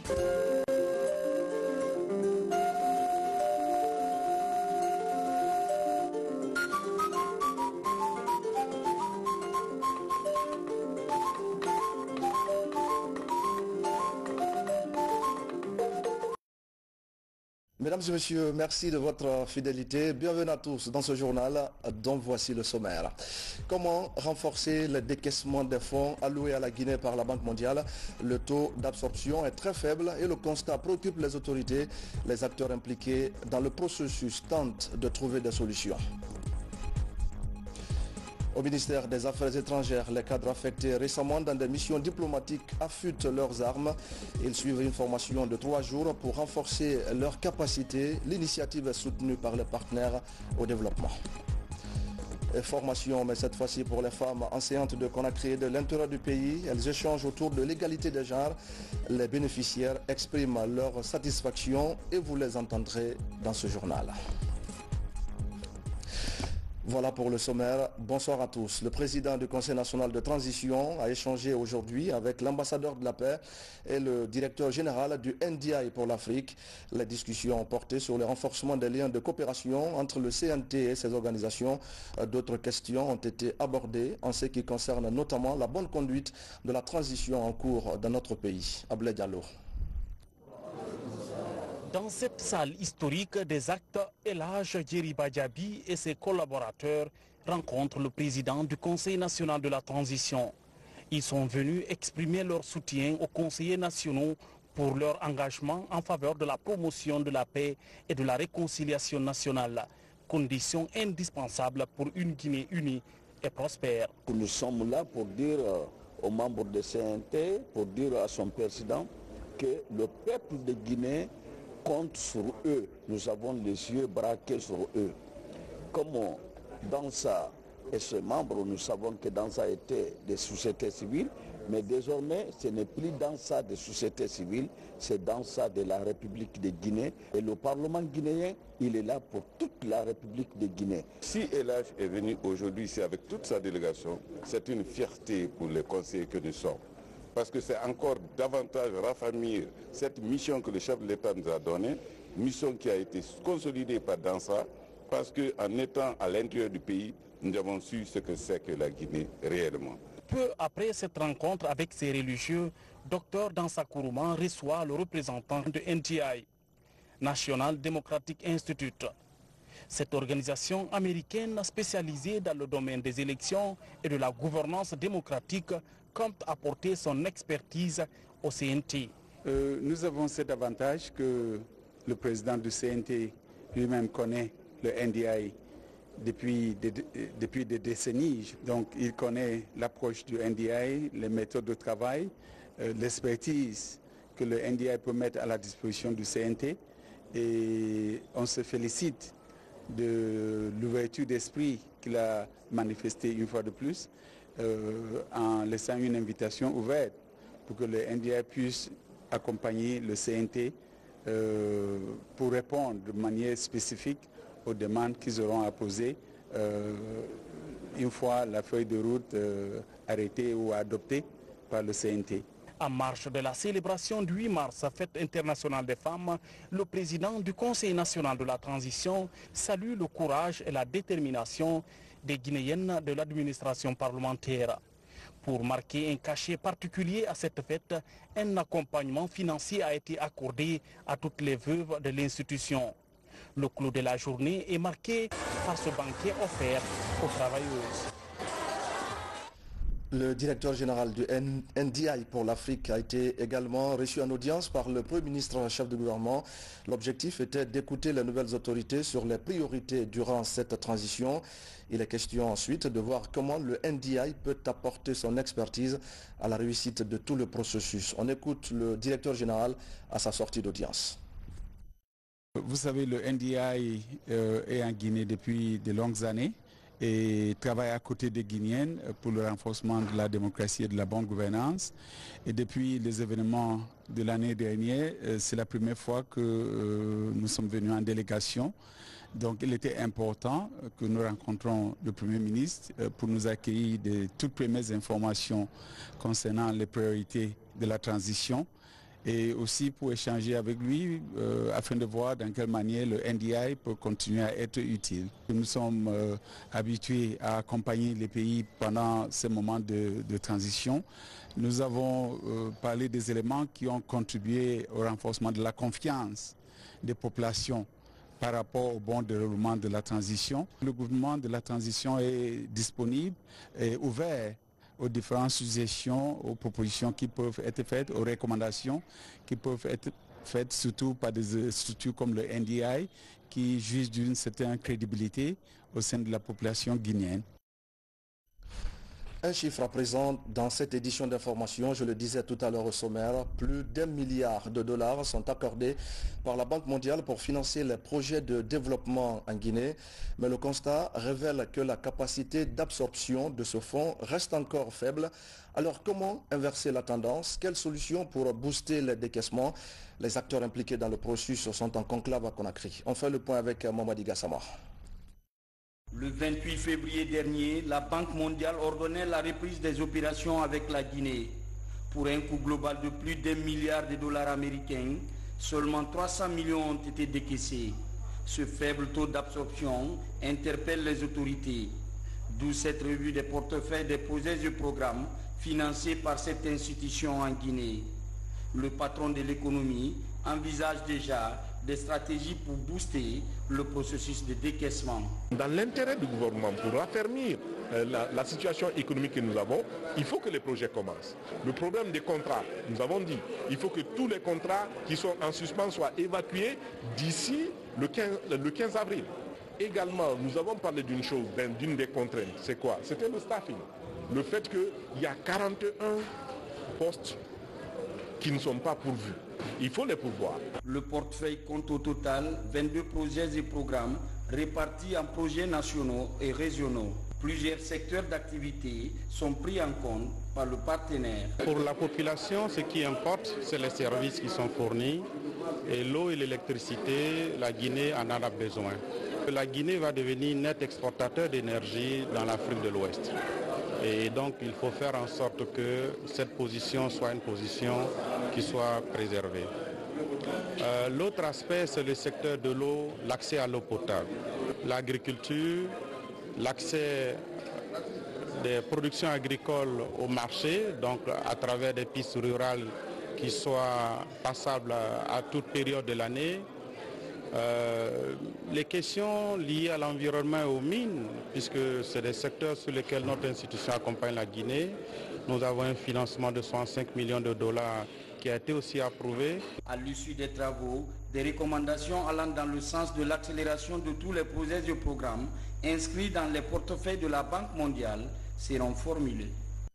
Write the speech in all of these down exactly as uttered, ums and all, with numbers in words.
Mesdames et messieurs, merci de votre fidélité. Bienvenue à tous dans ce journal dont voici le sommaire. Comment renforcer le décaissement des fonds alloués à la Guinée par la Banque mondiale? Le taux d'absorption est très faible et le constat préoccupe les autorités. Les acteurs impliqués dans le processus tentent de trouver des solutions. Au ministère des Affaires étrangères, les cadres affectés récemment dans des missions diplomatiques affûtent leurs armes. Ils suivent une formation de trois jours pour renforcer leurs capacités. L'initiative est soutenue par les partenaires au développement. Et formation, mais cette fois-ci pour les femmes enseignantes de Conakry et de l'intérieur du pays. Elles échangent autour de l'égalité des genres. Les bénéficiaires expriment leur satisfaction et vous les entendrez dans ce journal. Voilà pour le sommaire. Bonsoir à tous. Le président du Conseil national de transition a échangé aujourd'hui avec l'ambassadeur de la paix et le directeur général du N D I pour l'Afrique. Les discussions ont porté sur le renforcement des liens de coopération entre le C N T et ses organisations. D'autres questions ont été abordées en ce qui concerne notamment la bonne conduite de la transition en cours dans notre pays. Ablaye Diallo. Dans cette salle historique des actes, Elhadj Djeriba Diaby et ses collaborateurs rencontrent le président du Conseil national de la transition. Ils sont venus exprimer leur soutien aux conseillers nationaux pour leur engagement en faveur de la promotion de la paix et de la réconciliation nationale, condition indispensable pour une Guinée unie et prospère. Nous sommes là pour dire aux membres du C N T, pour dire à son président que le peuple de Guinée compte sur eux. Nous avons les yeux braqués sur eux. Comme Dansa et ses membres, nous savons que Dansa était des sociétés civiles, mais désormais ce n'est plus Dansa des sociétés civiles, c'est Dansa de la République de Guinée. Et le Parlement guinéen, il est là pour toute la République de Guinée. Si Elhadj est venu aujourd'hui ici avec toute sa délégation, c'est une fierté pour les conseillers que nous sommes. Parce que c'est encore davantage raffermir cette mission que le chef de l'État nous a donnée, mission qui a été consolidée par Dansa, parce qu'en étant à l'intérieur du pays, nous avons su ce que c'est que la Guinée réellement. Peu après cette rencontre avec ces religieux, Dr Dansa Kourouman reçoit le représentant de N D I, National Democratic Institute. Cette organisation américaine spécialisée dans le domaine des élections et de la gouvernance démocratique compte apporter son expertise au C N T. Euh, nous avons cet avantage que le président du C N T lui-même connaît le N D I depuis des, depuis des décennies. Donc il connaît l'approche du N D I, les méthodes de travail, euh, l'expertise que le N D I peut mettre à la disposition du C N T. Et on se félicite de l'ouverture d'esprit qu'il a manifesté une fois de plus euh, en laissant une invitation ouverte pour que le N D I puisse accompagner le C N T euh, pour répondre de manière spécifique aux demandes qu'ils auront à poser euh, une fois la feuille de route euh, arrêtée ou adoptée par le C N T. En marge de la célébration du huit mars, fête internationale des femmes, le président du Conseil national de la transition salue le courage et la détermination des Guinéennes de l'administration parlementaire. Pour marquer un cachet particulier à cette fête, un accompagnement financier a été accordé à toutes les veuves de l'institution. Le clou de la journée est marqué par ce banquet offert aux travailleuses. Le directeur général du N D I pour l'Afrique a été également reçu en audience par le Premier ministre chef de gouvernement. L'objectif était d'écouter les nouvelles autorités sur les priorités durant cette transition. Il est question ensuite de voir comment le N D I peut apporter son expertise à la réussite de tout le processus. On écoute le directeur général à sa sortie d'audience. Vous savez, le N D I euh, est en Guinée depuis de longues années et travaille à côté des Guinéennes pour le renforcement de la démocratie et de la bonne gouvernance. Et depuis les événements de l'année dernière, euh, c'est la première fois que euh, nous sommes venus en délégation. Donc il était important que nous rencontrons le Premier ministre euh, pour nous accueillir de toutes premières informations concernant les priorités de la transition et aussi pour échanger avec lui euh, afin de voir dans quelle manière le N D I peut continuer à être utile. Nous sommes euh, habitués à accompagner les pays pendant ces moments de, de transition. Nous avons euh, parlé des éléments qui ont contribué au renforcement de la confiance des populations par rapport au bon déroulement de la transition. Le gouvernement de la transition est disponible et ouvert aux différentes suggestions, aux propositions qui peuvent être faites, aux recommandations qui peuvent être faites surtout par des structures comme le N D I qui jugent d'une certaine crédibilité au sein de la population guinéenne. Un chiffre à présent dans cette édition d'information, je le disais tout à l'heure au sommaire, plus d'un milliard de dollars sont accordés par la Banque mondiale pour financer les projets de développement en Guinée. Mais le constat révèle que la capacité d'absorption de ce fonds reste encore faible. Alors comment inverser la tendance? Quelles solutions pour booster les décaissements? Les acteurs impliqués dans le processus sont en conclave à Conakry. On fait le point avec Mamadi Gassama. Le vingt-huit février dernier, la Banque mondiale ordonnait la reprise des opérations avec la Guinée. Pour un coût global de plus d'un milliard de dollars américains, seulement trois cents millions ont été décaissés. Ce faible taux d'absorption interpelle les autorités. D'où cette revue des portefeuilles des projets et programmes financés par cette institution en Guinée. Le patron de l'économie envisage déjà des stratégies pour booster le processus de décaissement. Dans l'intérêt du gouvernement, pour raffermir euh, la, la situation économique que nous avons, il faut que les projets commencent. Le problème des contrats, nous avons dit, il faut que tous les contrats qui sont en suspens soient évacués d'ici le quinze, le quinze avril. Également, nous avons parlé d'une chose, d'une des contraintes, c'est quoi? C'était le staffing. Le fait qu'il y a quarante et un postes qui ne sont pas pourvus. Il faut les pourvoir. Le portefeuille compte au total vingt-deux projets et programmes répartis en projets nationaux et régionaux. Plusieurs secteurs d'activité sont pris en compte par le partenaire. Pour la population, ce qui importe, c'est les services qui sont fournis. Et l'eau et l'électricité, la Guinée en en a besoin. La Guinée va devenir net exportateur d'énergie dans l'Afrique de l'Ouest. Et donc il faut faire en sorte que cette position soit une position qui soit préservée. Euh, L'autre aspect, c'est le secteur de l'eau, l'accès à l'eau potable. L'agriculture, l'accès des productions agricoles au marché, donc à travers des pistes rurales qui soient passables à, à toute période de l'année. Euh, les questions liées à l'environnement et aux mines, puisque c'est des secteurs sur lesquels notre institution accompagne la Guinée. Nous avons un financement de soixante-cinq millions de dollars qui a été aussi approuvé. À l'issue des travaux, des recommandations allant dans le sens de l'accélération de tous les projets et programmes inscrits dans les portefeuilles de la Banque mondiale seront formulés.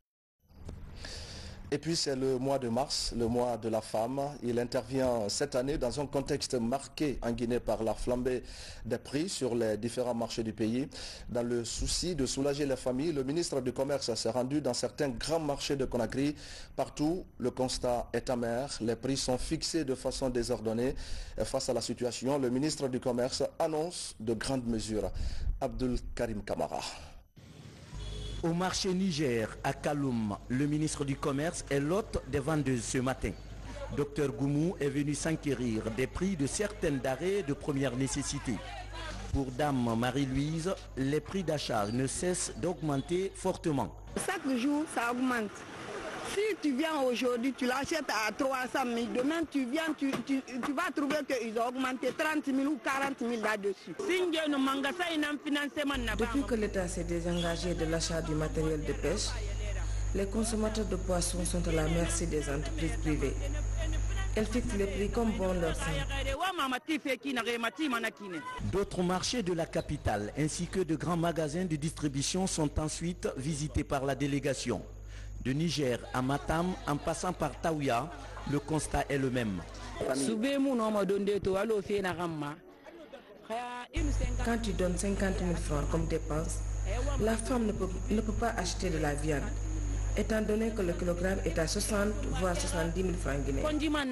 Et puis c'est le mois de mars, le mois de la femme. Il intervient cette année dans un contexte marqué en Guinée par la flambée des prix sur les différents marchés du pays. Dans le souci de soulager les familles, le ministre du Commerce s'est rendu dans certains grands marchés de Conakry. Partout, le constat est amer. Les prix sont fixés de façon désordonnée. Et face à la situation, le ministre du Commerce annonce de grandes mesures. Abdul Karim Kamara. Au marché Niger, à Kaloum, le ministre du Commerce est l'hôte des vendeuses ce matin. Docteur Goumou est venu s'enquérir des prix de certaines denrées de première nécessité. Pour Dame Marie-Louise, les prix d'achat ne cessent d'augmenter fortement. Chaque jour, ça augmente. Si tu viens aujourd'hui, tu l'achètes à trois cent mille. Demain, tu viens, tu, tu, tu vas trouver qu'ils ont augmenté trente mille ou quarante mille là-dessus. Depuis que l'État s'est désengagé de l'achat du matériel de pêche, les consommateurs de poissons sont à la merci des entreprises privées. Elles fixent les prix comme bon leur semble. D'autres marchés de la capitale ainsi que de grands magasins de distribution sont ensuite visités par la délégation. De Niger à Matam, en passant par Taouya, le constat est le même. Quand tu donnes cinquante mille francs comme dépense, la femme ne peut, ne peut pas acheter de la viande, étant donné que le kilogramme est à soixante voire soixante-dix mille francs guinéens.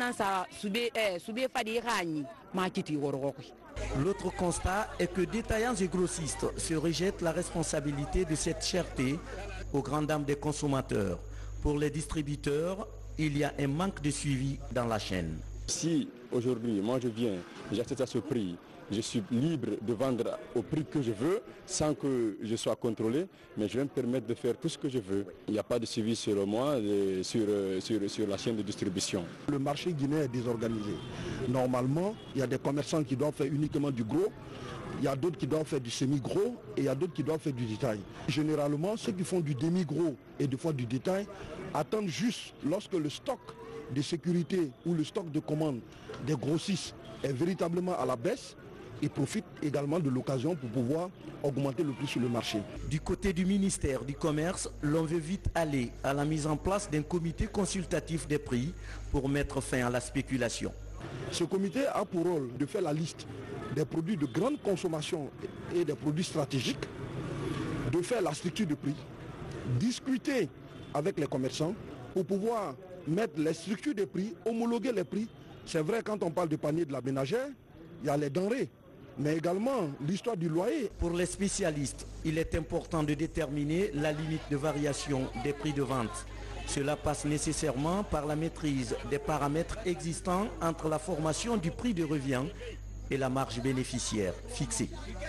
L'autre constat est que détaillants et grossistes se rejettent la responsabilité de cette cherté aux grandes dames des consommateurs. Pour les distributeurs, il y a un manque de suivi dans la chaîne. Si aujourd'hui, moi je viens, j'achète à ce prix, je suis libre de vendre au prix que je veux sans que je sois contrôlé, mais je vais me permettre de faire tout ce que je veux. Il n'y a pas de suivi sur moi, sur, sur, sur la chaîne de distribution. Le marché guinéen est désorganisé. Normalement, il y a des commerçants qui doivent faire uniquement du gros, il y a d'autres qui doivent faire du semi-gros et il y a d'autres qui doivent faire du détail. Généralement, ceux qui font du demi-gros et des fois du détail attendent juste lorsque le stock de sécurité ou le stock de commande des grossistes est véritablement à la baisse. Ils profitent également de l'occasion pour pouvoir augmenter le prix sur le marché. Du côté du ministère du Commerce, l'on veut vite aller à la mise en place d'un comité consultatif des prix pour mettre fin à la spéculation. Ce comité a pour rôle de faire la liste des produits de grande consommation et des produits stratégiques, de faire la structure de prix, discuter avec les commerçants pour pouvoir mettre les structures de prix, homologuer les prix. C'est vrai, quand on parle de panier de la ménagère, il y a les denrées, mais également l'histoire du loyer. Pour les spécialistes, il est important de déterminer la limite de variation des prix de vente. Cela passe nécessairement par la maîtrise des paramètres existants entre la formation du prix de revient et la marge bénéficiaire fixée.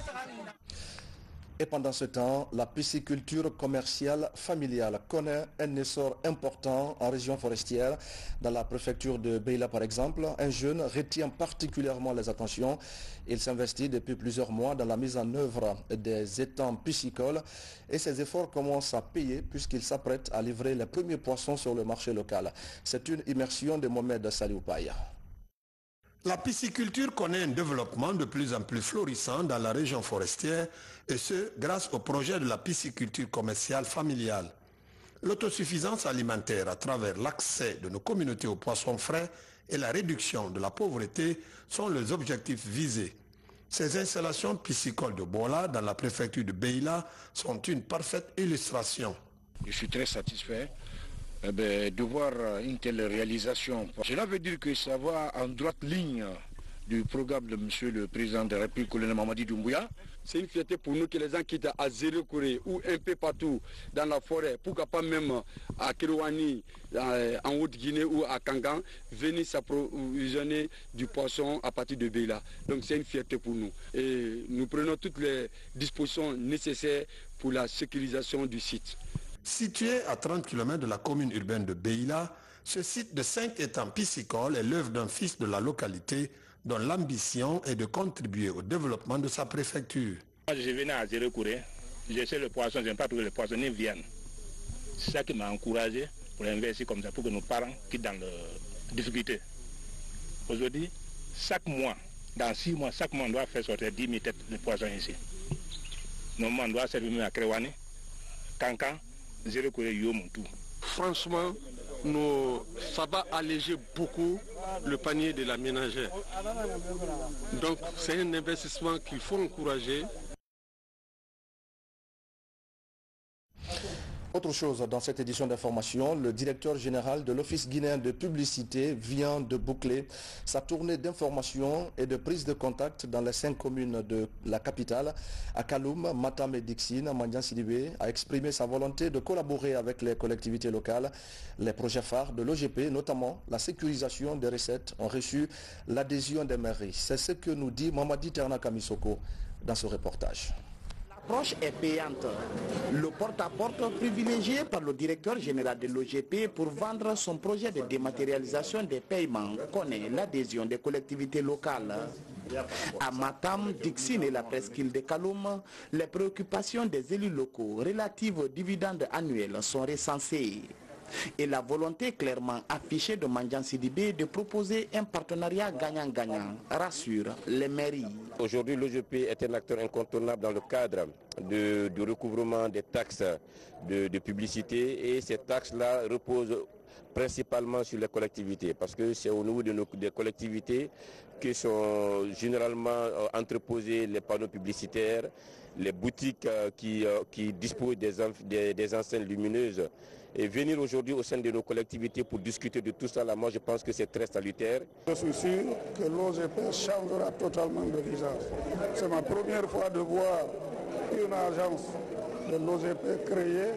Et pendant ce temps, la pisciculture commerciale familiale connaît un essor important en région forestière. Dans la préfecture de Beila par exemple, un jeune retient particulièrement les attentions. Il s'investit depuis plusieurs mois dans la mise en œuvre des étangs piscicoles et ses efforts commencent à payer puisqu'il s'apprête à livrer les premiers poissons sur le marché local. C'est une immersion de Mohamed Salioupaï. La pisciculture connaît un développement de plus en plus florissant dans la région forestière et ce, grâce au projet de la pisciculture commerciale familiale. L'autosuffisance alimentaire à travers l'accès de nos communautés aux poissons frais et la réduction de la pauvreté sont les objectifs visés. Ces installations piscicoles de Bola dans la préfecture de Beila sont une parfaite illustration. Je suis très satisfait eh bien, de voir une telle réalisation. Cela veut dire que ça va en droite ligne du programme de Monsieur le Président de la République, colonel Mamadi Doumbouya. C'est une fierté pour nous que les gens quittent à Zéro Corée ou un peu partout dans la forêt, pourquoi pas même à Kirouani, en Haute-Guinée ou à Kangan, venir s'approvisionner du poisson à partir de Beila. Donc c'est une fierté pour nous. Et nous prenons toutes les dispositions nécessaires pour la sécurisation du site. Situé à trente kilomètres de la commune urbaine de Beila, ce site de cinq étangs piscicoles est l'œuvre d'un fils de la localité dont l'ambition est de contribuer au développement de sa préfecture. Moi, je venais à Zéro Corée, j'essaie le poisson, je n'aime pas que les poissonniers viennent. C'est ça qui m'a encouragé pour investir comme ça, pour que nos parents quittent dans la difficulté. Aujourd'hui, chaque mois, dans six mois, chaque mois, on doit faire sortir dix mille têtes de poissons ici. Normalement, on doit servir à Kirouani, Kankan, Zéro Corée, Yom, tout. Franchement, nous, ça va alléger beaucoup le panier de la ménagère. Donc c'est un investissement qu'il faut encourager. Autre chose dans cette édition d'information, le directeur général de l'Office guinéen de publicité vient de boucler sa tournée d'information et de prise de contact dans les cinq communes de la capitale. À Kaloum, Matam et Dixine, Mandian Sidibé a exprimé sa volonté de collaborer avec les collectivités locales. Les projets phares de l'O G P, notamment la sécurisation des recettes, ont reçu l'adhésion des mairies. C'est ce que nous dit Mamadi Terna Kamisoko dans ce reportage. L'approche est payante. Le porte-à-porte privilégié par le directeur général de l'O G P pour vendre son projet de dématérialisation des paiements connaît l'adhésion des collectivités locales. À Matam, Dixine et la presqu'île de Kaloum, les préoccupations des élus locaux relatives aux dividendes annuels sont recensées. Et la volonté clairement affichée de Mandian Sidibé de proposer un partenariat gagnant-gagnant rassure les mairies. Aujourd'hui, l'O G P est un acteur incontournable dans le cadre de, du recouvrement des taxes de, de publicité et ces taxes-là reposent principalement sur les collectivités parce que c'est au niveau de nos, des collectivités que sont généralement entreposés les panneaux publicitaires, les boutiques qui, qui disposent des, des, des enseignes lumineuses. Et venir aujourd'hui au sein de nos collectivités pour discuter de tout ça, là, moi je pense que c'est très salutaire. Je suis sûr que l'O G P changera totalement de visage. C'est ma première fois de voir une agence de l'O G P créée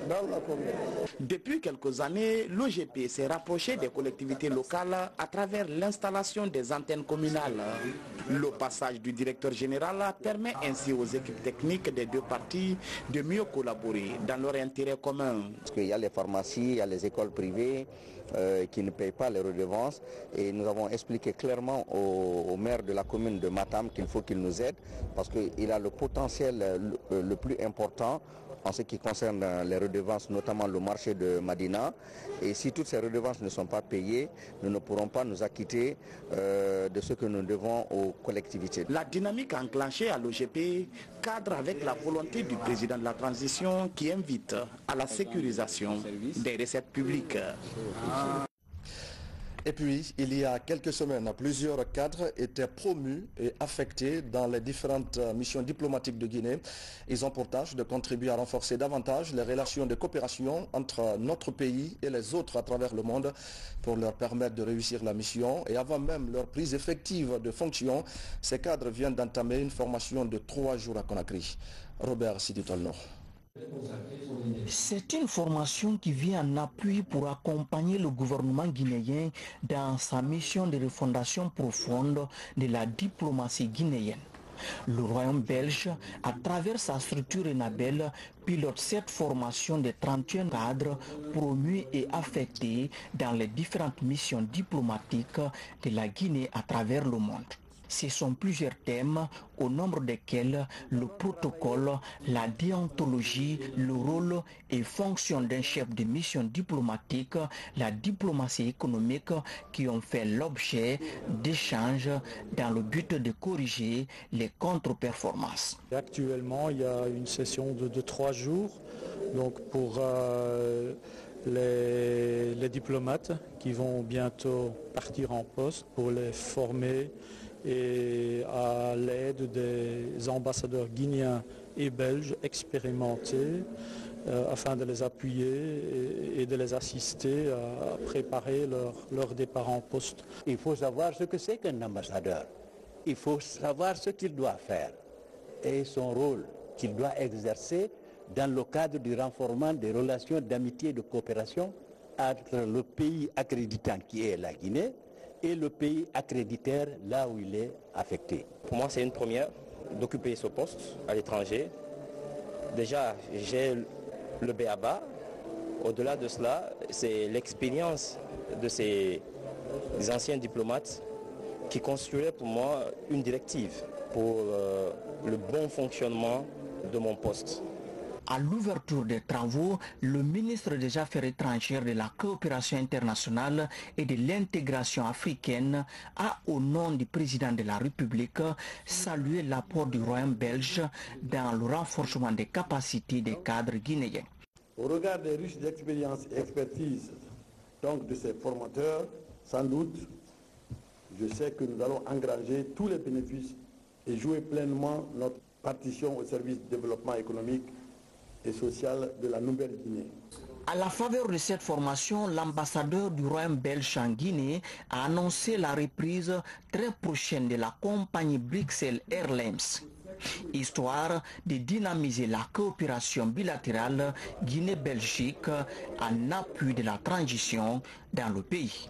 dans la commune. Depuis quelques années, l'O G P s'est rapproché des collectivités locales à travers l'installation des antennes communales. Le passage du directeur général permet ainsi aux équipes techniques des deux parties de mieux collaborer dans leur intérêt commun. Parce qu'il y a les pharmacies, il y a les écoles privées euh, qui ne payent pas les redevances et nous avons expliqué clairement au, au maire de la commune de Matam qu'il faut qu'il nous aide parce qu'il a le potentiel le, le plus important en ce qui concerne les redevances, notamment le marché de Madina. Et si toutes ces redevances ne sont pas payées, nous ne pourrons pas nous acquitter euh, de ce que nous devons aux collectivités. La dynamique enclenchée à l'O G P cadre avec la volonté du président de la transition qui invite à la sécurisation des recettes publiques. Et puis, il y a quelques semaines, plusieurs cadres étaient promus et affectés dans les différentes missions diplomatiques de Guinée. Ils ont pour tâche de contribuer à renforcer davantage les relations de coopération entre notre pays et les autres à travers le monde pour leur permettre de réussir la mission. Et avant même leur prise effective de fonction, ces cadres viennent d'entamer une formation de trois jours à Conakry. Robert Siditolno. C'est une formation qui vient en appui pour accompagner le gouvernement guinéen dans sa mission de refondation profonde de la diplomatie guinéenne. Le Royaume belge, à travers sa structure ENABEL, pilote cette formation de trente et un cadres promus et affectés dans les différentes missions diplomatiques de la Guinée à travers le monde. Ce sont plusieurs thèmes, au nombre desquels le protocole, la déontologie, le rôle et fonction d'un chef de mission diplomatique, la diplomatie économique qui ont fait l'objet d'échanges dans le but de corriger les contre-performances. Actuellement, il y a une session de, de trois jours donc pour euh, les, les diplomates qui vont bientôt partir en poste pour les former et à l'aide des ambassadeurs guinéens et belges expérimentés euh, afin de les appuyer et, et de les assister à préparer leur, leur départ en poste. Il faut savoir ce que c'est qu'un ambassadeur. Il faut savoir ce qu'il doit faire et son rôle qu'il doit exercer dans le cadre du renforcement des relations d'amitié et de coopération entre le pays accréditant qui est la Guinée et le pays accréditaire là où il est affecté. Pour moi, c'est une première d'occuper ce poste à l'étranger. Déjà, j'ai le B A B A. Au-delà de cela, c'est l'expérience de ces anciens diplomates qui constituerait pour moi une directive pour euh, le bon fonctionnement de mon poste. À l'ouverture des travaux, le ministre des Affaires étrangères, de la coopération internationale et de l'intégration africaine a, au nom du président de la République, salué l'apport du Royaume belge dans le renforcement des capacités des cadres guinéens. Au regard des riches expériences et expertises donc de ces formateurs, sans doute, je sais que nous allons engranger tous les bénéfices et jouer pleinement notre partition au service du développement économique et social de la Nouvelle-Guinée. À la faveur de cette formation, l'ambassadeur du Royaume belge en Guinée a annoncé la reprise très prochaine de la compagnie Bruxelles Airlines, histoire de dynamiser la coopération bilatérale Guinée-Belgique en appui de la transition dans le pays.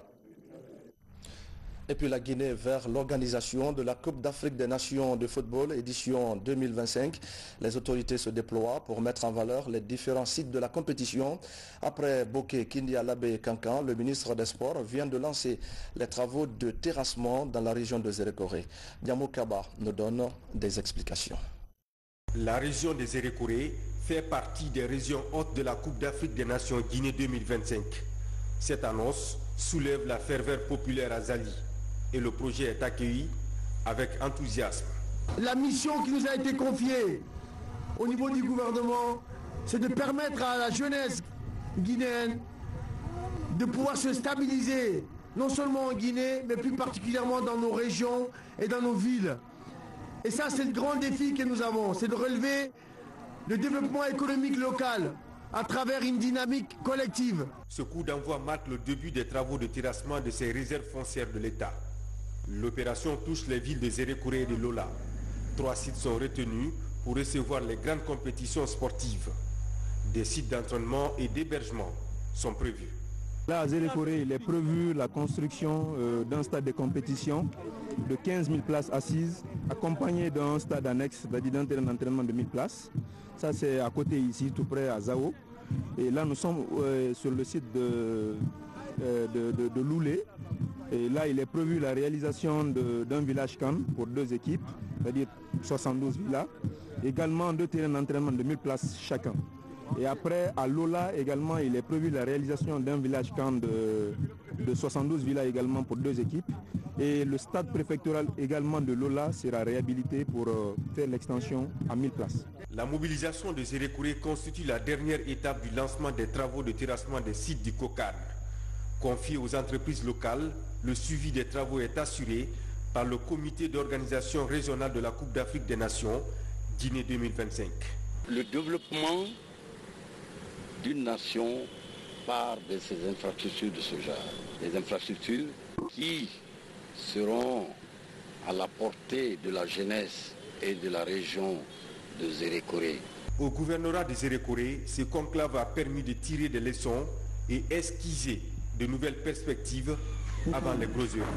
Et puis la Guinée vers l'organisation de la Coupe d'Afrique des Nations de football édition deux mille vingt-cinq. Les autorités se déploient pour mettre en valeur les différents sites de la compétition. Après Bokeh, Kindia, Labé et Kankan, le ministre des Sports vient de lancer les travaux de terrassement dans la région de Zérékoré. Diamo Kaba nous donne des explications. La région de Zérékoré fait partie des régions hautes de la Coupe d'Afrique des Nations Guinée deux mille vingt-cinq. Cette annonce soulève la ferveur populaire à Zali. Et le projet est accueilli avec enthousiasme. La mission qui nous a été confiée au niveau du gouvernement, c'est de permettre à la jeunesse guinéenne de pouvoir se stabiliser, non seulement en Guinée, mais plus particulièrement dans nos régions et dans nos villes. Et ça, c'est le grand défi que nous avons, c'est de relever le développement économique local à travers une dynamique collective. Ce coup d'envoi marque le début des travaux de terrassement de ces réserves foncières de l'État. L'opération touche les villes de Zérékoré et de Lola. Trois sites sont retenus pour recevoir les grandes compétitions sportives. Des sites d'entraînement et d'hébergement sont prévus. Là, à Zérékoré, il est prévu la construction euh, d'un stade de compétition de quinze mille places assises, accompagné d'un stade annexe, c'est-à-dire d'un terrain d'entraînement de mille places. Ça, c'est à côté ici, tout près à Zao. Et là, nous sommes euh, sur le site de, euh, de, de, de Loulé. Et là, il est prévu la réalisation d'un village camp pour deux équipes, c'est-à-dire soixante-douze villas. Également deux terrains d'entraînement de mille places chacun. Et après, à Lola également, il est prévu la réalisation d'un village camp de, de soixante-douze villas également pour deux équipes. Et le stade préfectoral également de Lola sera réhabilité pour euh, faire l'extension à mille places. La mobilisation de Zérékoré constitue la dernière étape du lancement des travaux de terrassement des sites du COCAD. Confié aux entreprises locales, le suivi des travaux est assuré par le comité d'organisation régionale de la Coupe d'Afrique des Nations, Guinée deux mille vingt-cinq. Le développement d'une nation part de ces infrastructures de ce genre. Des infrastructures qui seront à la portée de la jeunesse et de la région de Zérékoré. Au gouvernorat de Zérékoré, ce conclave a permis de tirer des leçons et esquisser de nouvelles perspectives avant les gros œuvres.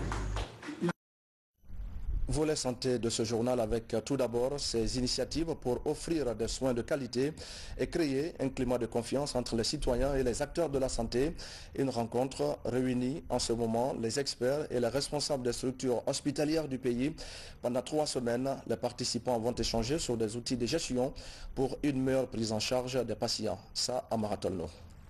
Volet santé de ce journal avec tout d'abord ces initiatives pour offrir des soins de qualité et créer un climat de confiance entre les citoyens et les acteurs de la santé. Une rencontre réunit en ce moment les experts et les responsables des structures hospitalières du pays. Pendant trois semaines, les participants vont échanger sur des outils de gestion pour une meilleure prise en charge des patients. Ça, à Marathon.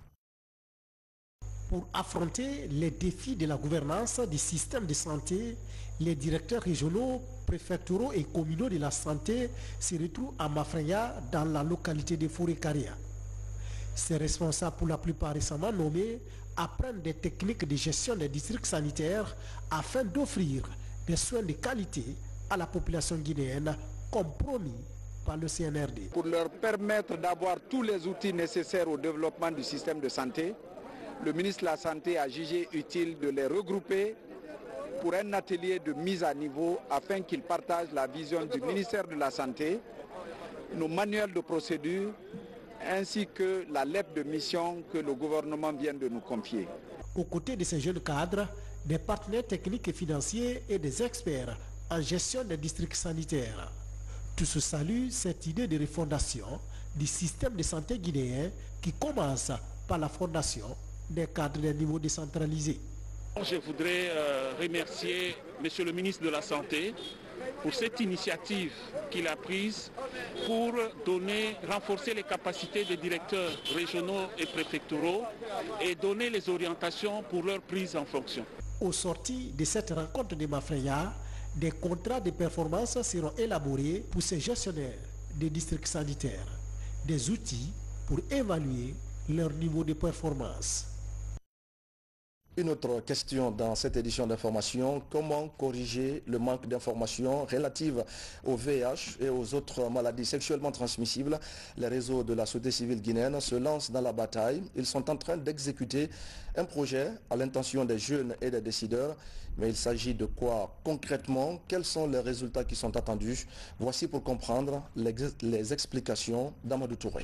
Pour affronter les défis de la gouvernance du système de santé, les directeurs régionaux, préfectoraux et communaux de la santé se retrouvent à Mafraya dans la localité de Forêt-Caria. Ces responsables, pour la plupart récemment nommés, apprennent des techniques de gestion des districts sanitaires afin d'offrir des soins de qualité à la population guinéenne, comme promis par le C N R D. Pour leur permettre d'avoir tous les outils nécessaires au développement du système de santé, le ministre de la Santé a jugé utile de les regrouper pour un atelier de mise à niveau afin qu'ils partagent la vision du ministère de la Santé, nos manuels de procédure ainsi que la lettre de mission que le gouvernement vient de nous confier. Aux côtés de ces jeunes cadres, des partenaires techniques et financiers et des experts en gestion des districts sanitaires. Tous saluent cette idée de refondation du système de santé guinéen qui commence par la fondation des cadres des niveaux décentralisés. Je voudrais euh, remercier Monsieur le ministre de la Santé pour cette initiative qu'il a prise pour donner, renforcer les capacités des directeurs régionaux et préfectoraux et donner les orientations pour leur prise en fonction. Au sorti de cette rencontre de Mafraya, des contrats de performance seront élaborés pour ces gestionnaires des districts sanitaires, des outils pour évaluer leur niveau de performance. Une autre question dans cette édition d'information, comment corriger le manque d'informations relatives au V I H et aux autres maladies sexuellement transmissibles? Les réseaux de la société civile guinéenne se lancent dans la bataille. Ils sont en train d'exécuter un projet à l'intention des jeunes et des décideurs. Mais il s'agit de quoi concrètement? Quels sont les résultats qui sont attendus? Voici pour comprendre les, les explications d'Amadou Touré.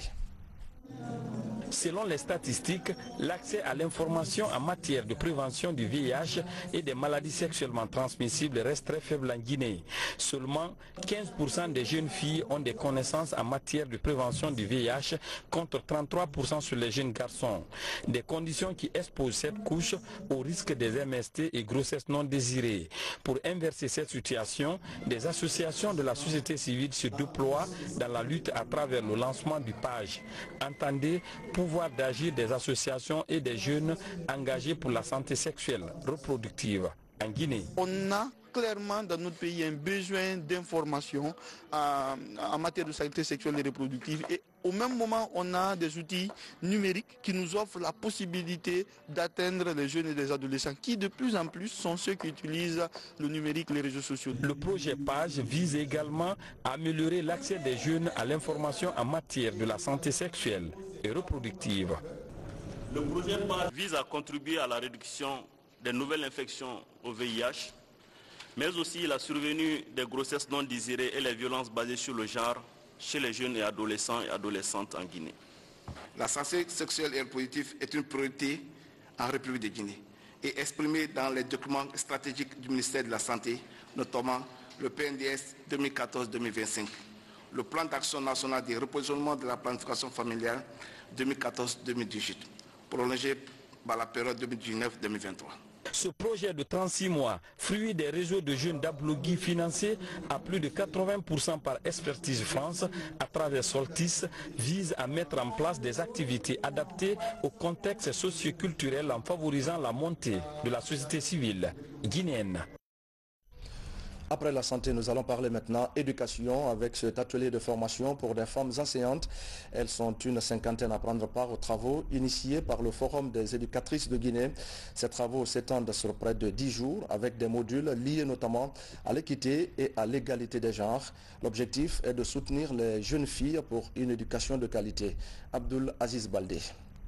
Selon les statistiques, l'accès à l'information en matière de prévention du V I H et des maladies sexuellement transmissibles reste très faible en Guinée. Seulement quinze pour cent des jeunes filles ont des connaissances en matière de prévention du V I H contre trente-trois pour cent sur les jeunes garçons. Des conditions qui exposent cette couche au risque des M S T et grossesses non désirées. Pour inverser cette situation, des associations de la société civile se déploient dans la lutte à travers le lancement du page. Entendez pouvoir d'agir des associations et des jeunes engagés pour la santé sexuelle reproductive en Guinée. On a clairement dans notre pays un besoin d'information euh, en matière de santé sexuelle et reproductive, et au même moment on a des outils numériques qui nous offrent la possibilité d'atteindre les jeunes et les adolescents qui de plus en plus sont ceux qui utilisent le numérique, les réseaux sociaux. Le projet PAGE vise également à améliorer l'accès des jeunes à l'information en matière de la santé sexuelle et reproductive. Le projet PAGE vise à contribuer à la réduction des nouvelles infections au V I H, mais aussi la survenue des grossesses non désirées et les violences basées sur le genre chez les jeunes et adolescents et adolescentes en Guinée. La santé sexuelle et reproductive est une priorité en République de Guinée et exprimée dans les documents stratégiques du ministère de la Santé, notamment le P N D S deux mille quatorze deux mille vingt-cinq, le plan d'action national de repositionnement de la planification familiale deux mille quatorze deux mille dix-huit, prolongé par la période deux mille dix-neuf deux mille vingt-trois. Ce projet de trente-six mois, fruit des réseaux de jeunes d'Ablogui financés à plus de quatre-vingts pour cent par Expertise France à travers Soltis, vise à mettre en place des activités adaptées au contexte socio-culturel en favorisant la montée de la société civile guinéenne. Après la santé, nous allons parler maintenant éducation avec cet atelier de formation pour des femmes enseignantes. Elles sont une cinquantaine à prendre part aux travaux initiés par le Forum des éducatrices de Guinée. Ces travaux s'étendent sur près de dix jours avec des modules liés notamment à l'équité et à l'égalité des genres. L'objectif est de soutenir les jeunes filles pour une éducation de qualité. Abdul Aziz Baldé.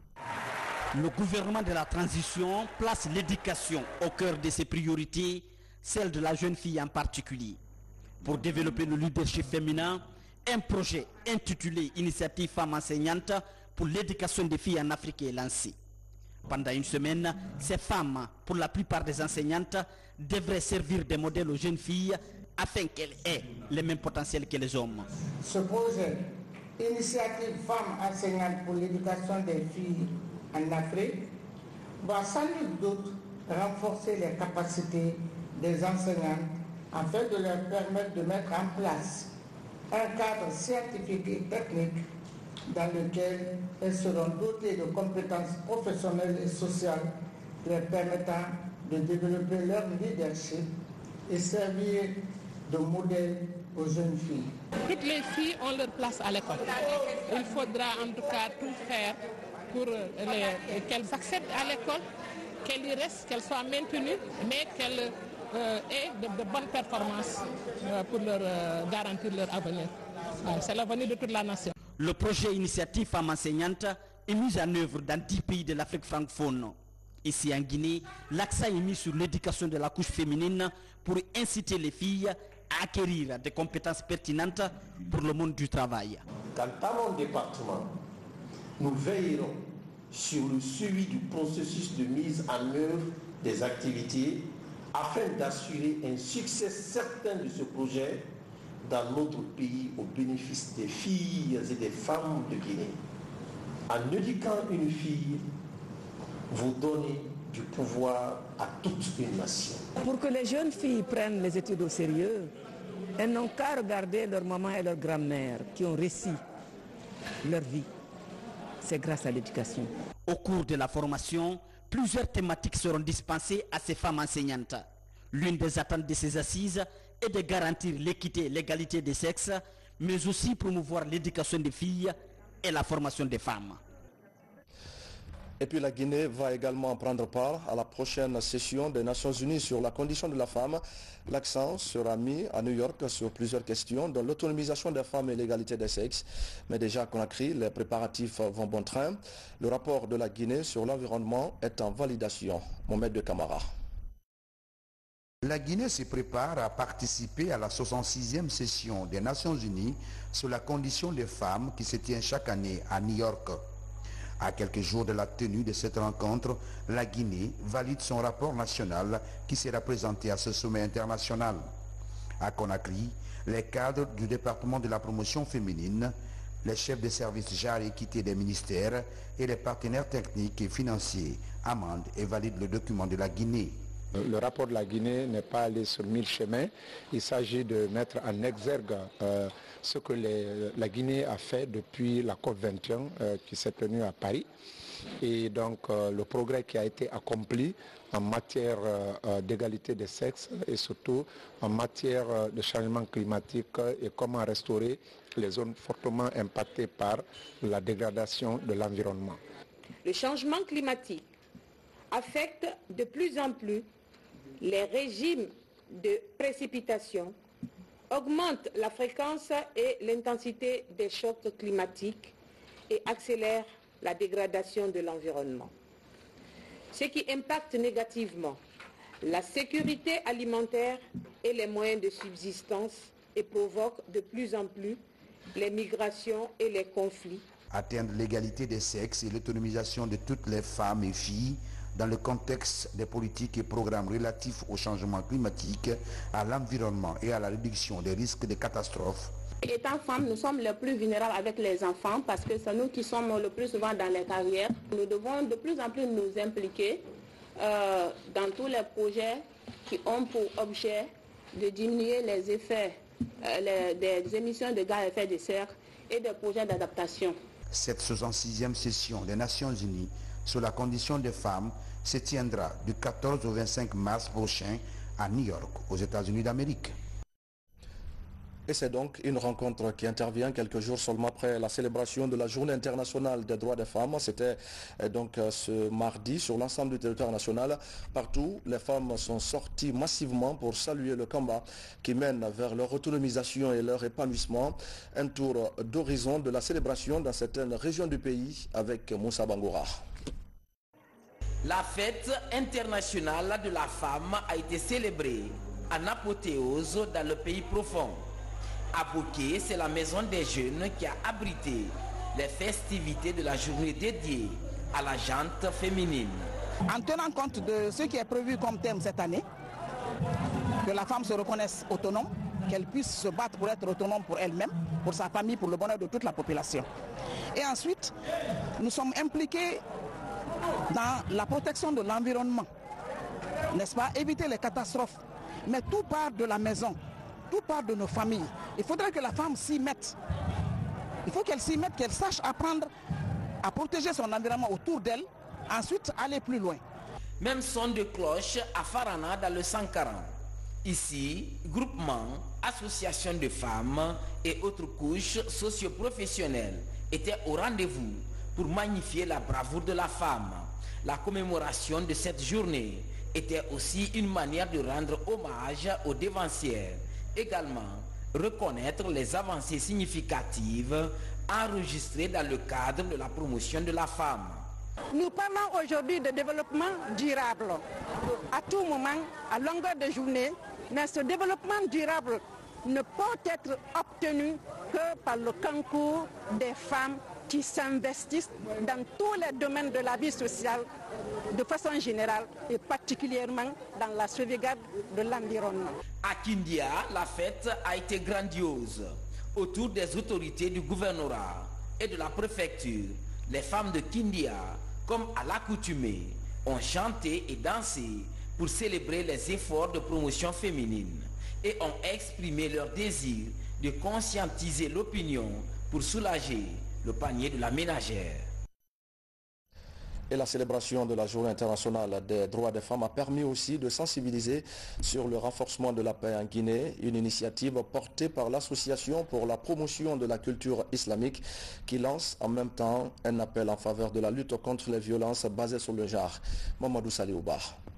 Le gouvernement de la transition place l'éducation au cœur de ses priorités, celle de la jeune fille en particulier. Pour développer le leadership féminin, un projet intitulé Initiative Femmes enseignantes pour l'éducation des filles en Afrique est lancé. Pendant une semaine, ces femmes, pour la plupart des enseignantes, devraient servir de modèle aux jeunes filles afin qu'elles aient les mêmes potentiels que les hommes. Ce projet Initiative Femmes enseignantes pour l'éducation des filles en Afrique va sans nul doute renforcer les capacités des enseignants afin de leur permettre de mettre en place un cadre scientifique et technique dans lequel elles seront dotées de compétences professionnelles et sociales leur permettant de développer leur leadership et servir de modèle aux jeunes filles. Toutes les filles ont leur place à l'école. Il faudra en tout cas tout faire pour qu'elles accèdent à l'école, qu'elles y restent, qu'elles soient maintenues, mais qu'elles Euh, et de, de bonnes performances euh, pour leur euh, garantir leur avenir. Euh, C'est l'avenir de toute la nation. Le projet Initiative Femmes enseignantes est mis en œuvre dans dix pays de l'Afrique francophone. Ici en Guinée, l'accent est mis sur l'éducation de la couche féminine pour inciter les filles à acquérir des compétences pertinentes pour le monde du travail. Quant à mon département, nous veillerons sur le suivi du processus de mise en œuvre des activités afin d'assurer un succès certain de ce projet dans notre pays au bénéfice des filles et des femmes de Guinée. En éduquant une fille, vous donnez du pouvoir à toute une nation. Pour que les jeunes filles prennent les études au sérieux, elles n'ont qu'à regarder leur maman et leur grand-mère qui ont réussi leur vie. C'est grâce à l'éducation. Au cours de la formation, plusieurs thématiques seront dispensées à ces femmes enseignantes. L'une des attentes de ces assises est de garantir l'équité et l'égalité des sexes, mais aussi promouvoir l'éducation des filles et la formation des femmes. Et puis la Guinée va également prendre part à la prochaine session des Nations Unies sur la condition de la femme. L'accent sera mis à New York sur plusieurs questions, dont l'autonomisation des femmes et l'égalité des sexes. Mais déjà à Conakry, les préparatifs vont bon train. Le rapport de la Guinée sur l'environnement est en validation. Mohamed de Camara. La Guinée se prépare à participer à la soixante-sixième session des Nations Unies sur la condition des femmes qui se tient chaque année à New York. À quelques jours de la tenue de cette rencontre, la Guinée valide son rapport national qui sera présenté à ce sommet international. À Conakry, les cadres du département de la promotion féminine, les chefs de services genre et équité des ministères et les partenaires techniques et financiers amendent et valident le document de la Guinée. Le rapport de la Guinée n'est pas allé sur mille chemins. Il s'agit de mettre en exergue euh, ce que les, la Guinée a fait depuis la COP vingt et un euh, qui s'est tenue à Paris. Et donc euh, le progrès qui a été accompli en matière euh, d'égalité des sexes et surtout en matière de changement climatique et comment restaurer les zones fortement impactées par la dégradation de l'environnement. Le changement climatique affecte de plus en plus les régimes de précipitation, augmente la fréquence et l'intensité des chocs climatiques et accélère la dégradation de l'environnement. Ce qui impacte négativement la sécurité alimentaire et les moyens de subsistance et provoque de plus en plus les migrations et les conflits Atteindre l'égalité des sexes et l'autonomisation de toutes les femmes et filles dans le contexte des politiques et programmes relatifs au changement climatique, à l'environnement et à la réduction des risques de catastrophes. Étant femmes, nous sommes les plus vulnérables avec les enfants parce que c'est nous qui sommes le plus souvent dans les carrières. Nous devons de plus en plus nous impliquer euh, dans tous les projets qui ont pour objet de diminuer les effets euh, les, des émissions de gaz à effet de serre et des projets d'adaptation. Cette soixante-sixième session des Nations Unies sur la condition des femmes se tiendra du quatorze au vingt-cinq mars prochain à New York, aux États-Unis d'Amérique. Et c'est donc une rencontre qui intervient quelques jours seulement après la célébration de la Journée internationale des droits des femmes. C'était donc ce mardi sur l'ensemble du territoire national. Partout, les femmes sont sorties massivement pour saluer le combat qui mène vers leur autonomisation et leur épanouissement. Un tour d'horizon de la célébration dans certaines régions du pays avec Moussa Bangoura. La fête internationale de la femme a été célébrée en apothéose dans le pays profond. À Bouquet, c'est la maison des jeunes qui a abrité les festivités de la journée dédiée à la gente féminine. En tenant compte de ce qui est prévu comme thème cette année, que la femme se reconnaisse autonome, qu'elle puisse se battre pour être autonome pour elle-même, pour sa famille, pour le bonheur de toute la population. Et ensuite, nous sommes impliqués dans la protection de l'environnement, n'est-ce pas, éviter les catastrophes. Mais tout part de la maison, tout part de nos familles. Il faudrait que la femme s'y mette. Il faut qu'elle s'y mette, qu'elle sache apprendre à protéger son environnement autour d'elle, ensuite aller plus loin. Même son de cloche à Farana dans le cent quarante. Ici, groupements, associations de femmes et autres couches socio-professionnelles étaient au rendez-vous pour magnifier la bravoure de la femme. La commémoration de cette journée était aussi une manière de rendre hommage aux dévancières. Également, reconnaître les avancées significatives enregistrées dans le cadre de la promotion de la femme. Nous parlons aujourd'hui de développement durable. À tout moment, à longueur de journée, mais ce développement durable ne peut être obtenu que par le concours des femmes qui s'investissent dans tous les domaines de la vie sociale de façon générale et particulièrement dans la sauvegarde de l'environnement. À Kindia, la fête a été grandiose. Autour des autorités du gouvernorat et de la préfecture, les femmes de Kindia, comme à l'accoutumée, ont chanté et dansé pour célébrer les efforts de promotion féminine et ont exprimé leur désir de conscientiser l'opinion pour soulager le panier de la ménagère. Et la célébration de la Journée internationale des droits des femmes a permis aussi de sensibiliser sur le renforcement de la paix en Guinée, une initiative portée par l'Association pour la promotion de la culture islamique qui lance en même temps un appel en faveur de la lutte contre les violences basées sur le genre. Mamadou Saliouba.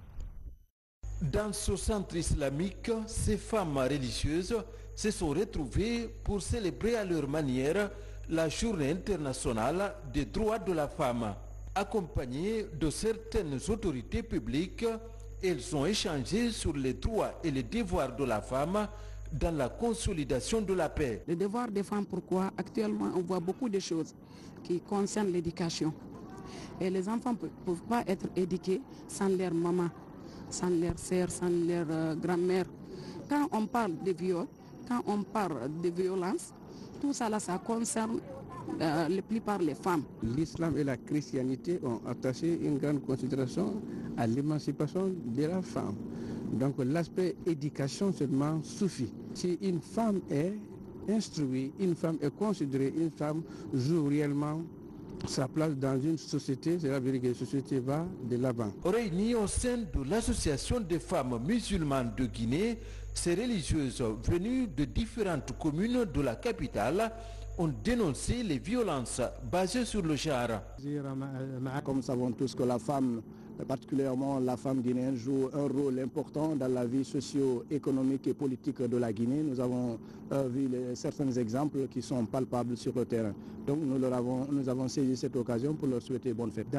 Dans ce centre islamique, ces femmes religieuses se sont retrouvées pour célébrer à leur manière la Journée internationale des droits de la femme. Accompagnées de certaines autorités publiques, elles ont échangé sur les droits et les devoirs de la femme dans la consolidation de la paix. Les devoirs des femmes, pourquoi? Actuellement, on voit beaucoup de choses qui concernent l'éducation. Et les enfants ne peuvent pas être éduqués sans leur maman, sans leur sœur, sans leur euh, grand-mère. Quand on parle de viol, quand on parle de violence, tout ça là, ça concerne Euh, la plupart les femmes. L'islam et la christianité ont attaché une grande considération à l'émancipation de la femme. Donc l'aspect éducation seulement suffit. Si une femme est instruite, une femme est considérée, une femme joue réellement sa place dans une société, c'est la vérité que la société va de l'avant. Réunies au sein de l'Association des femmes musulmanes de Guinée, ces religieuses venues de différentes communes de la capitale ont dénoncé les violences basées sur le genre. Comme nous savons tous que la femme, particulièrement la femme guinéenne, joue un rôle important dans la vie socio-économique et politique de la Guinée. Nous avons euh, vu les, certains exemples qui sont palpables sur le terrain. Donc nous, leur avons, nous avons saisi cette occasion pour leur souhaiter bonne fête.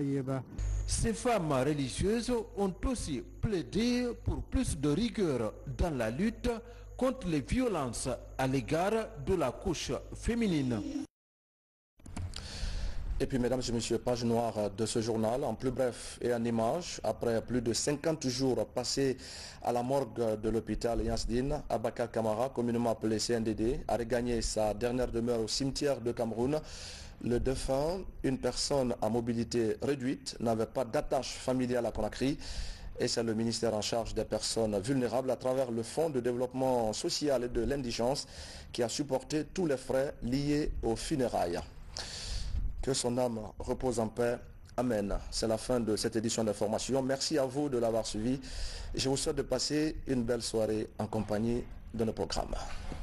Ces femmes religieuses ont aussi plaidé pour plus de rigueur dans la lutte contre les violences à l'égard de la couche féminine. Et puis, mesdames et messieurs, page noire de ce journal, en plus bref et en images, après plus de cinquante jours passés à la morgue de l'hôpital Yansdine, Abakar Kamara, communément appelé C N D D, a regagné sa dernière demeure au cimetière de Cameroun. Le défunt, une personne à mobilité réduite, n'avait pas d'attache familiale à Conakry. Et c'est le ministère en charge des personnes vulnérables à travers le Fonds de développement social et de l'indigence qui a supporté tous les frais liés aux funérailles. Que son âme repose en paix. Amen. C'est la fin de cette édition d'information. Merci à vous de l'avoir suivi. Je vous souhaite de passer une belle soirée en compagnie de nos programmes.